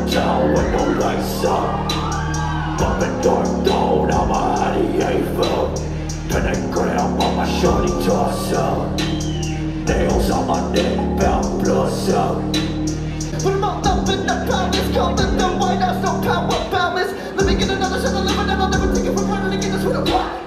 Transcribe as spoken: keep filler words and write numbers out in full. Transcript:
town with no lights up. Bumping dark throne on my eighty-eight. Pentagram on my shorty torso. Nails on my neck, bound blood up. Put them all up in the palace, calling the White House, no power balance. Let me get another shot of living and I'll never take it for granted again, that's what I want.